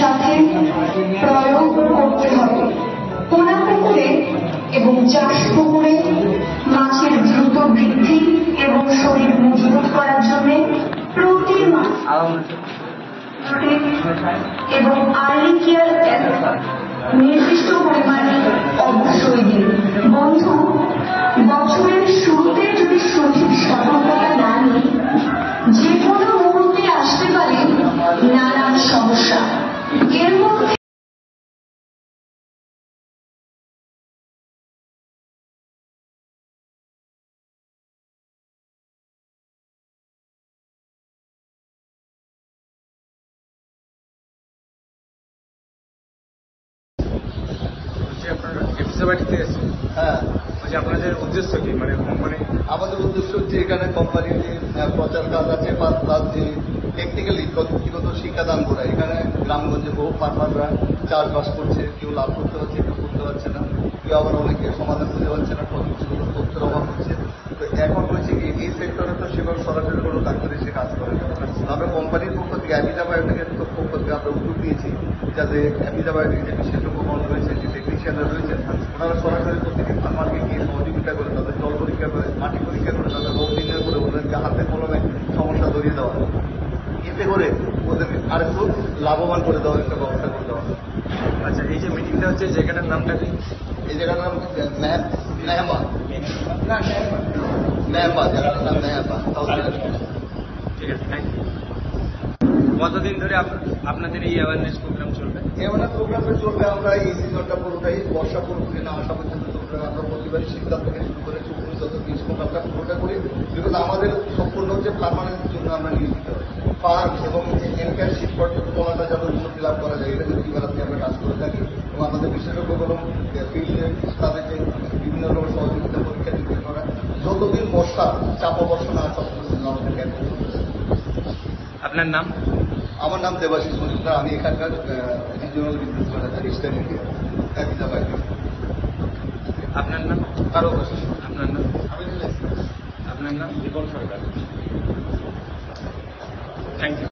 সাথে প্রয়োগ করতে হবে। পোনা পুকুরে এবং চাষ পুকুরে মাছের দ্রুত বৃদ্ধি এবং শরীর মজবুত করার জন্য প্রতি মাস এবং আর্লি কেয়ার নির্দিষ্ট পরিমাণে অবশ্যই দিন। বন্ধু, বছরের শুরুতে যদি সঠিক সতর্কতা না নিই, যে কোনো মুহূর্তে আসতে পারে নানান সমস্যা। এর মধ্যে আপনাদের উদ্দেশ্য কি? মানে আমাদের উদ্দেশ্য হচ্ছে এখানে কোম্পানির প্রচার কাজ আছে, প্লাস যে টেকনিক্যালি প্রযুক্তিগত শিক্ষাদান করা। এখানে গ্রামগঞ্জে বহু ফার্মাররা চাষবাস করছে, কেউ লাভ করতে পারছে, কেউ করতে পারছে না, কেউ আবার অনেকে সমাধান করতে পারছে না, প্রযুক্তিগত তথ্যের অভাব হচ্ছে। তো এখন হচ্ছে কি এই সেক্টরে তো সেভাবে সরাসরি কোনো ডাক্তার এসে কাজ করে না। আমরা কোম্পানির পক্ষ থেকে অ্যাভিজা বায়োটেকের পক্ষ থেকে আমরা উদ্যোগ নিয়েছি, যাতে অ্যাভিজা বায়োটেক যে বিশেষজ্ঞগণ রয়েছে, যে টেকনিশিয়ানরা রয়েছেন, ওনারা সরাসরি প্রতিটি ফার্মারকে গিয়ে সহযোগিতা করে, তাদের জল পরীক্ষা করে, মাটি পরীক্ষা করে, তাদের রোগ নির্ণয় করে ওদেরকে হাতে কলমে সমস্যা ধরিয়ে দেওয়া, এতে করে ওদেরকে আরেকটু লাভবান করে দেওয়ার একটা ব্যবস্থা করে দেওয়া। আচ্ছা, এই যে মিটিংটা হচ্ছে, জায়গাটার নামটা কি? এই জায়গাটার নাম মেহমা, জায়গাটার নাম মেহমা। ঠিক আছে, থ্যাংক ইউ। কতদিন ধরে আপনাদের এই অ্যাওয়ারনেস প্রোগ্রাম চলবে? অ্যাওয়ারনেস প্রোগ্রামটা চলবে, আমরা এই সিজনটা পুরোটাই বর্ষা পুরোপুরি না আসা পর্যন্ত চলবে। আমরা প্রতিবারই শীতকাল থেকে শুরু করে 24 আমরা পুরোটা করি, বিকজ আমাদের সম্পূর্ণ হচ্ছে ফার্মারের জন্য আমরা নিয়োজিত হয়। ফার্ম এবং এনকার শীত পর্যন্ত বলাটা যাতে উন্নতি লাভ করা যায়, এটা নীতিমালাতে আমরা কাজ করে থাকি। এবং আমাদের বিশেষজ্ঞগুলো ফিল্ডে তাদেরকে বিভিন্ন রকম সহযোগিতা পরীক্ষা নিরীক্ষা করা, যতদিন বর্ষা চাপা বর্ষা না আসা পর্যন্ত আমাদের ক্যাম্প চলতেছে। আপনার নাম? আমার নাম দেবাশিস মজুমদার, আমি এখানকার regional business manager eastern India, অ্যাভিজা বায়োটেক। আপনার নাম? কারো আপনার নাম? আমি আপনার নাম? জীবন সরকার। Thank you.